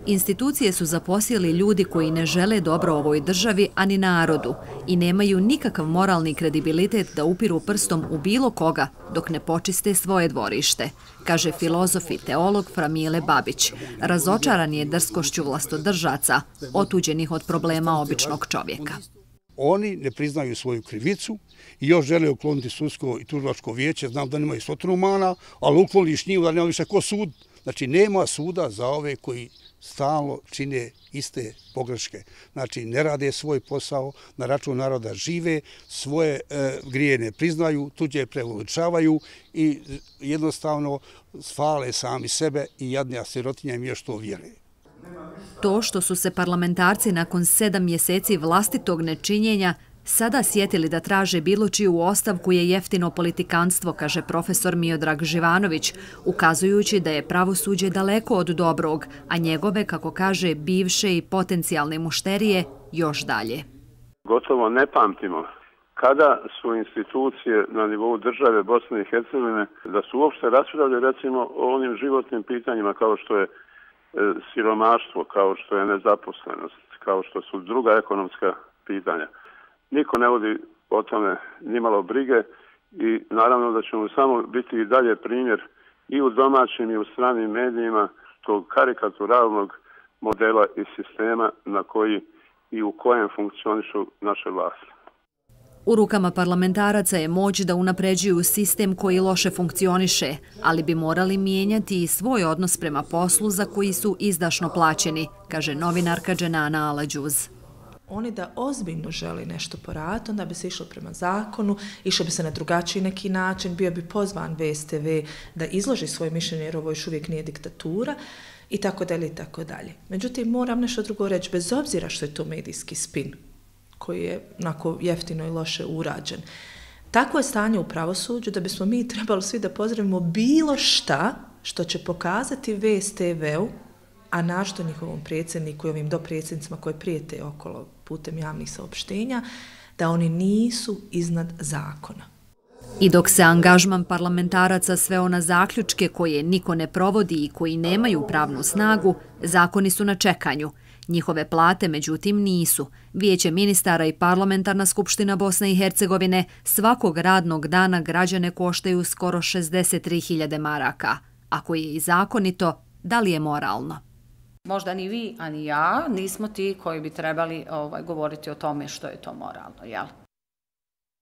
Institucije su zaposjeli ljudi koji ne žele dobro ovoj državi, ani narodu i nemaju nikakav moralni kredibilitet da upiru prstom u bilo koga dok ne počiste svoje dvorište, kaže filozof i teolog Framile Babić. Razočaran je drskošću vlastodržaca, otuđenih od problema običnog čovjeka. Oni ne priznaju svoju krivicu i još žele ukloniti sudsko i tužilačko vijeće. Znam da nemaju stotinu mana, ali ukloniš njih da nema više ko sud. Znači, nema suda za ove koji stalno čine iste pogreške. Znači, ne rade svoj posao, na račun naroda žive, svoje grije ne priznaju, tuđe preuveličavaju i jednostavno hvale sami sebe i jadnija sirotinja im još to vjeruje. To što su se parlamentarci nakon 7 mjeseci vlastitog nečinjenja sada sjetili da traže bilo čiju ostavku je jeftino politikanstvo, kaže profesor Miodrag Živanović, ukazujući da je pravosuđe daleko od dobrog, a njegove, kako kaže, bivše i potencijalne mušterije još dalje. Gotovo ne pamtimo kada su institucije na nivou države Bosne i Hercegovine da su uopšte raspravljali recimo o onim životnim pitanjima kao što je siromaštvo, kao što je nezaposlenost, kao što su druga ekonomska pitanja. Niko ne vodi o tome nimalo brige i naravno da ćemo samo biti i dalje primjer i u domaćim i u stranim medijima tog karikaturalnog modela i sistema na koji i u kojem funkcionišu naše vlasti. U rukama parlamentaraca je moć da unapređuju sistem koji loše funkcioniše, ali bi morali mijenjati i svoj odnos prema poslu za koji su izdašno plaćeni, kaže novinarka Dženana Alađuz. Oni da ozbiljno želi nešto poraditi, onda bi se išlo prema zakonu, išlo bi se na drugačiji neki način, bio bi pozvan VSTV da izloži svoje mišljenje jer ovo još uvijek nije diktatura i tako dalje i tako dalje. Međutim, moram nešto drugo reći, bez obzira što je to medijski spin koji je onako jeftino i loše urađen. Takvo je stanje u pravosuđu da bismo mi trebali svi da pozdravimo bilo šta što će pokazati VSTV-u, a našto njihovom predsjedniku i ovim dopredsjednicima koje prijete okolo putem javnih saopštenja, da oni nisu iznad zakona. I dok se angažman parlamentaraca sveo na zaključke koje niko ne provodi i koji nemaju pravnu snagu, zakoni su na čekanju. Njihove plate, međutim, nisu. Vijeće ministara i parlamentarna skupština Bosne i Hercegovine svakog radnog dana građane koštaju skoro 63.000 maraka. Ako je i zakonito, da li je moralno? Možda ni vi, a ni ja nismo ti koji bi trebali govoriti o tome što je to moralno, jel?